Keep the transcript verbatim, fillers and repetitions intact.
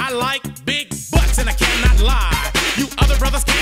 I like big butts and I cannot lie. You other brothers can't